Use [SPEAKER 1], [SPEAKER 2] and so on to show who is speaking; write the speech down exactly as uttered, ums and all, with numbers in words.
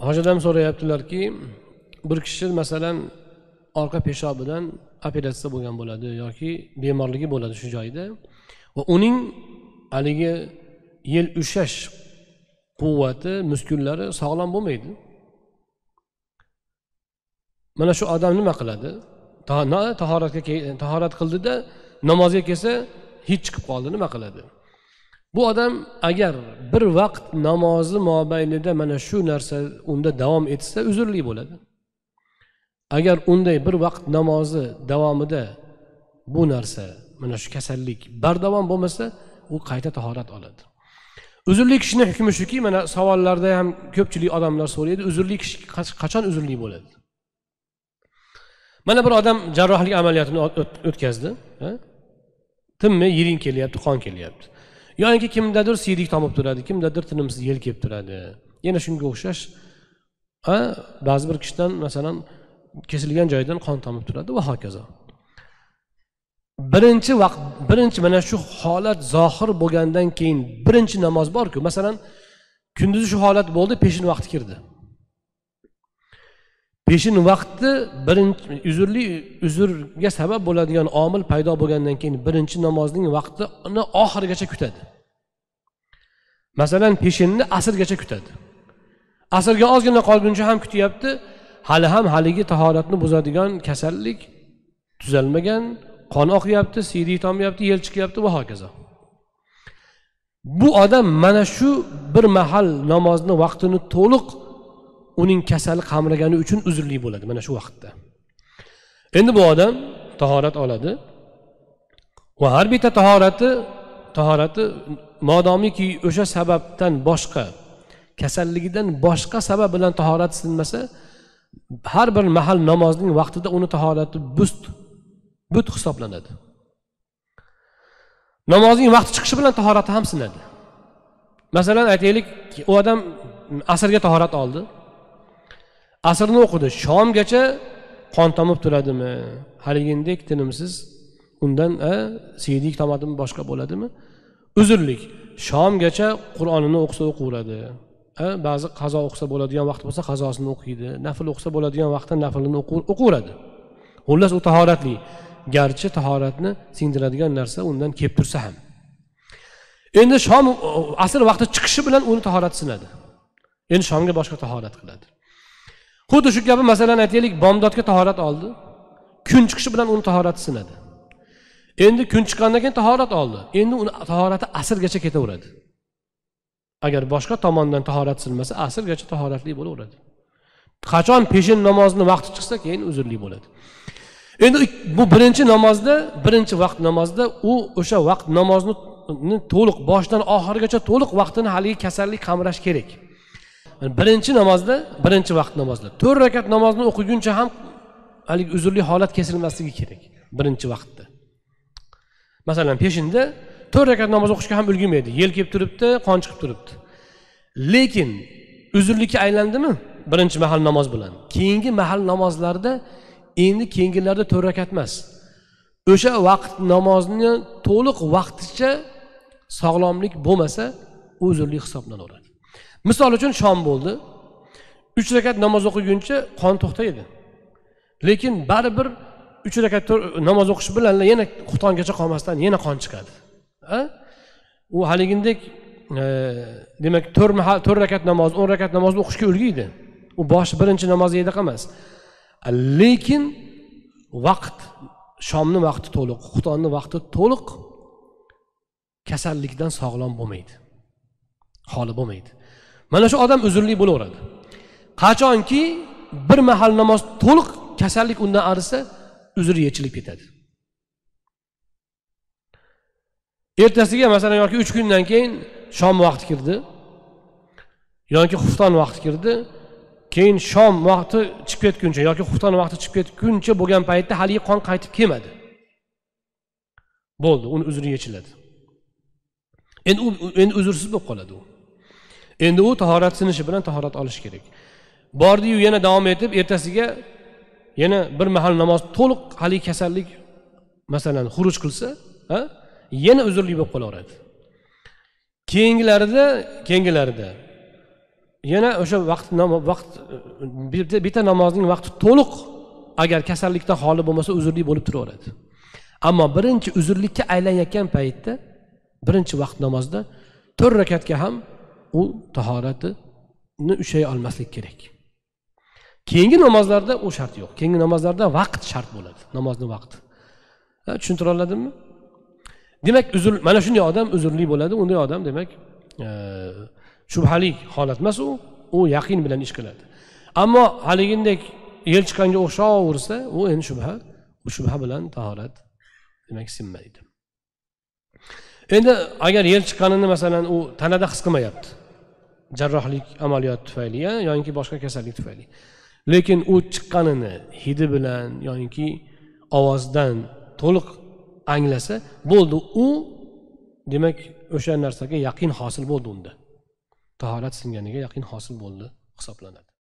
[SPEAKER 1] Hocadan so'rayaptilarki, bir kishi masalan orqa peshobidan operatsiya bo'lgan bo'ladi yoki bemorligi bo'ladi shu joyda va uning haligi yel ushlash quvvati, muskullari sog'lom bo'lmaydi. Mana shu odam nima qiladi? Tahoratga tahorat qildida namozga kelsa hech chiqib qoldi, nima qiladi? Bu odam agar bir vaqt namozi mobaynida mana shu narsa unda davom etsa uzrli bo'ladi. Agar unday bir vaqt namozi davomida bu narsa, mana shu kasallik bardavom bo'lmasa, u qayta tahorat oladi. Uzrli kishining hukmi shuki, mana savollarda ham ko'pchilik odamlar so'raydi, uzrli kishi qachon uzrli bo'ladi? Mana bir odam jarrohlik amaliyotini o'tkazdi, ha? Timmi yiring kelyapti, qon kelyapti. Yoki kimdadir siydik tomib turadi, kimdadir tinimsiz yel kelib turadi. Yana shunga o'xshash, ha, ba'zi bir kishidan masalan kesilgan joydan qon tomib turadi va hokazo. Birinchi vaqt, birinchi mana shu holat zohir bo'lgandan keyin birinchi namoz bor-ku, masalan, kunduzi shu holat bo'ldi, peshin vaqti kirdi. Peshin vaqti birinchi uzrli uzrga sabab bo'ladigan omil paydo bo'lgandan keyin birinchi namozning vaqtini oxirigacha kutadi. Masalan, peshinni asrgacha kutadi. Asrga ozgina qolguncha ham kutyapti, hali ham haligi tahoratni buzadigan kasallik tuzalmagan, qon oqyapti, siydik tomyapti, yel chiqyapti va hokazo. Bu odam mana shu bir mahal namozni vaqtini to'liq uning kasali qamragani uchun uzrli bo'ladi mana shu vaqtda. Endi bu odam tahorat oladi va har bitta tahorati tahorati modomiki o'sha sababdan boshqa, kasalligidan boshqa sabab bilan tahorat silinmasa, har bir mahal namozning vaqtida uni tahorati bust but hisoblanadi. Namozning vaqti chiqishi bilan tahorati ham sinadi. Masalan, aytaylik, u odam asrga tahorat oldi. Asrni o'qidi, shomgacha qon tomib turadimi? Haligindek tinimsiz undan a siydik tomadimi boshqa bo'ladimi? Uzrlik. Shomgacha Qur'onini o'qisa o'qiradi. A ba'zi qazo o'qisa bo'ladigan vaqt bo'lsa qazosini o'qiydi. Nafl o'qisa bo'ladigan vaqtda naflini o'qiradi. Xullas u tahoratli. Garchi tahoratni singdiradigan narsa undan kelib tursa ham. Endi shom asr vaqti chiqishi bilan uni tahorat sinadi. Endi shomga boshqa tahorat qiladi. Xuddi shu kabi masalan aytaylik, bomdodga tahorat oldi. Kun chiqishi bilan uni tahorati sinadi. Endi kun chiqqandan keyin tahorat oldi. Endi uni tahorati asrgacha ketaveradi. Agar boshqa tomondan tahorat silmasa, asrgacha tahoratli bo'laveradi. Qachon peshin namozining vaqti chiqsa, keyin uzrli bo'ladi. Endi bu birinchi namozda, birinchi vaqt namozda u o'sha vaqt namozni to'liq boshdan oxirigacha to'liq vaqtini haligi kasallik qamrash kerak. Birinchi namozda, birinchi vaqt namozda to'rt rakat namozni o'qiguncha ham haligi uzrli holat kesilmasligi kerak birinchi vaqtda. Masalan, peshinda to'rt rakat namoz o'qishga ham ulgurmaydi. Yel kelib turibdi, qon chiqib turibdi. Lekin uzrlikka aylandimi birinchi mahal namoz bilan? Keyingi mahal namozlarda endi keyingilarda to'rt rakat emas. O'sha vaqt namozni to'liq vaqticha sog'lomlik bo'lmasa, uzrli hisoblanaveradi. Misol uchun shom bo'ldi. uch rakat namoz o'qiguncha qon to'xtaydi. Lekin baribir uch rakat namoz o'qish bilan yana xutongacha qolmasdan yana qon chiqadi. Ha? U haligindek e, demak to'rt mahal to'rt rakat namoz, o'n rakat namozni o'qishga ulguydi. U bosh birinchi namozidek emas. Lekin vaqt, shomni vaqti to'liq, xutonni vaqti to'liq kasallikdan sog'lom bo'lmaydi. Holi bo'lmaydi. Mana shu odam uzrli bo'laveradi. Qachonki bir mahal namoz to'liq kasallik undan arisa, uzri yechilib ketadi. Ertasiga masalan yoki uch kundan keyin shom vaqti kirdi. Yoki xufton vaqti kirdi. Keyin shom vaqti chiqib ketguncha yoki xufton vaqti chiqib ketguncha bo'lgan paytda hali qon qaytib kelmadi. Bo'ldi, uni uzri yechiladi. Endi u endi uzrsiz bo'lib qoladi u. Endi u tahorat sinishi bilan tahorat olish kerak. Bordi-yu yana davom etib ertasiga yana bir mahal namoz to'liq hali kasallik masalan xuruj qilsa, ha? Yana uzrli bo'lib qolaveradi. Keyingilarida, keyingilarida yana o'sha vaqt vaqt bitta namozning vaqti to'liq agar kasallikdan xoli bo'lmasa uzrli bo'lib turaveradi. Ammo birinchi uzrlikka aylanayotgan paytda birinchi vaqt namozda to'rt rakatga ham u tahoratini ushlay olmaslik kerak. Keyingi namozlarda u shart yo'q. Keyingi namozlarda vaqt shart bo'ladi, namozning vaqti. Tushuntira oladimmi? Demak, uzr mana shunday odam uzrli bo'ladi. Unday odam demak, e, shubhali holat emas u, u yaqin bilan ish qiladi. Ammo haligindek yel chiqqanga o'xshaversa, u endi shubha, u shubha bilan tahorat demak sinmaydi. Endi agar yel chiqqanini masalan u tanada his qilmayapti. Jarrohlik amaliyot tufayli yoki boshqa kasallik tufayli. Lekin u chiqqanini hidi bilan yoki ovozdan to'liq anglasa, bo'ldi, u demak o'sha narsaga yaqin hosil bo'ldi unda. Tahorat singaniga yaqin hosil bo'ldi hisoblanadi.